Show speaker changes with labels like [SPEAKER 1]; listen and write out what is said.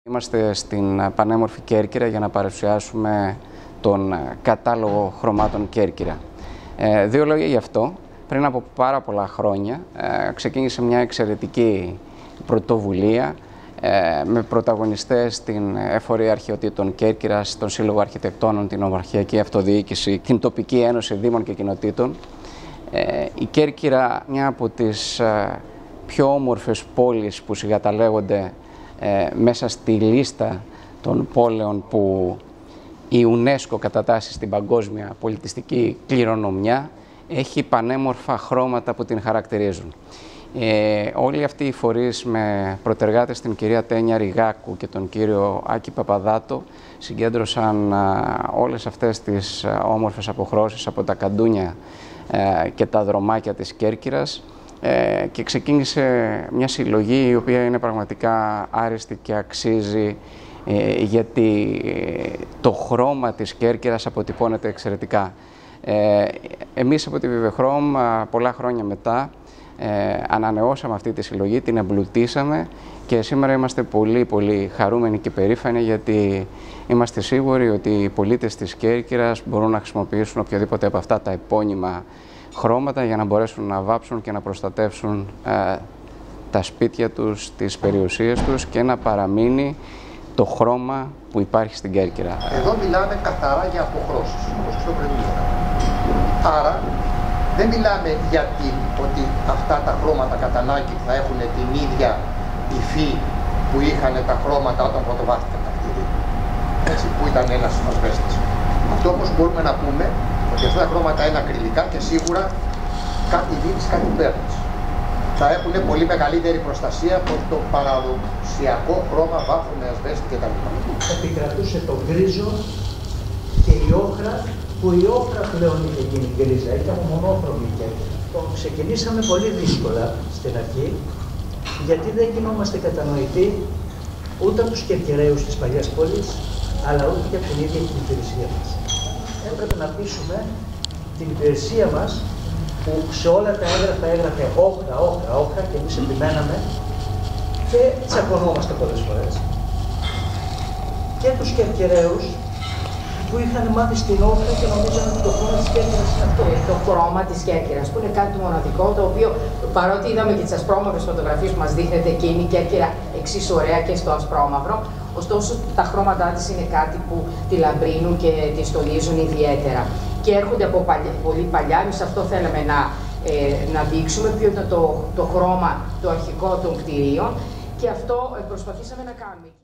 [SPEAKER 1] Είμαστε στην πανέμορφη Κέρκυρα για να παρουσιάσουμε τον κατάλογο χρωμάτων Κέρκυρα. Δύο λόγια γι' αυτό. Πριν από πάρα πολλά χρόνια ξεκίνησε μια εξαιρετική πρωτοβουλία με πρωταγωνιστές την Εφορία Αρχαιοτήτων Κέρκυρας, τον Σύλλογο Αρχιτεκτόνων, την Ομαρχιακή Αυτοδιοίκηση, την Τοπική Ένωση Δήμων και Κοινοτήτων. Η Κέρκυρα, μια από τις πιο όμορφες πόλεις που συγκαταλέγονται μέσα στη λίστα των πόλεων που η UNESCO κατατάσσει στην παγκόσμια πολιτιστική κληρονομιά, έχει πανέμορφα χρώματα που την χαρακτηρίζουν. Όλοι αυτοί οι φορείς με προτεργάτες την κυρία Τένια Ριγάκου και τον κύριο Άκη Παπαδάτο συγκέντρωσαν όλες αυτές τις όμορφες αποχρώσεις από τα καντούνια και τα δρομάκια της Κέρκυρας και ξεκίνησε μια συλλογή η οποία είναι πραγματικά άριστη και αξίζει γιατί το χρώμα της Κέρκυρας αποτυπώνεται εξαιρετικά. Εμείς από τη Βιβεχρόμ πολλά χρόνια μετά ανανεώσαμε αυτή τη συλλογή, την εμπλουτίσαμε και σήμερα είμαστε πολύ χαρούμενοι και περήφανοι γιατί είμαστε σίγουροι ότι οι πολίτες της Κέρκυρας μπορούν να χρησιμοποιήσουν οποιοδήποτε από αυτά τα επώνυμα χρώματα για να μπορέσουν να βάψουν και να προστατεύσουν τα σπίτια τους, τις περιουσίες τους και να παραμείνει το χρώμα που υπάρχει στην Κέρκυρα.
[SPEAKER 2] Εδώ μιλάμε καθαρά για αποχρώσεις, όπως στο προηγούμενο. Άρα δεν μιλάμε για ότι αυτά τα χρώματα κατά ανάγκη θα έχουν την ίδια υφή που είχαν τα χρώματα όταν πρωτοβάθηκαν τα κτίρια. Έτσι, που ήταν ένας ασβέστης. Αυτό όμως μπορούμε να πούμε ότι αυτά τα χρώματα είναι ακριλικά και σίγουρα κάτι δίνεις, κάτι παίρνεις. Θα έχουν πολύ μεγαλύτερη προστασία από το παραδοσιακό χρώμα βάφου με ασβέστη κτλ.
[SPEAKER 3] Επικρατούσε το γκρίζο και η όχρα, που η όχρα πλέον είχε γίνει γκρίζα, ήταν μονόχρωμη και ξεκινήσαμε πολύ δύσκολα στην αρχή, γιατί δεν γινόμαστε κατανοητοί ούτε από τους Κερκυραίους της παλιάς πόλης, αλλά ούτε και από την ίδια την υπηρεσία μας. Έπρεπε να πείσουμε την υπηρεσία μας, που σε όλα τα έγγραφα έγραφε όχρα και εμείς επιμέναμε και τσακωνόμαστε πολλές φορές. Και τους Κερκυραίους που είχαν μάθει στην όχρα και νομίζανε ότι το χρώμα της Κέρκυρας είναι αυτό.
[SPEAKER 4] Το χρώμα της Κέρκυρας, που είναι κάτι το μοναδικό, το οποίο παρότι είδαμε και τις ασπρόμαυρες φωτογραφίες που μας δείχνετε και είναι η Κέρκυρα εξίσου ωραία και στο ασπρόμαυρο, ωστόσο τα χρώματά της είναι κάτι που τη λαμπρύνουν και τη στολίζουν ιδιαίτερα. Και έρχονται από πολύ παλιά, εμείς αυτό θέλαμε να δείξουμε, ποιο ήταν το χρώμα το αρχικό των κτηρίων και αυτό προσπαθήσαμε να κάνουμε.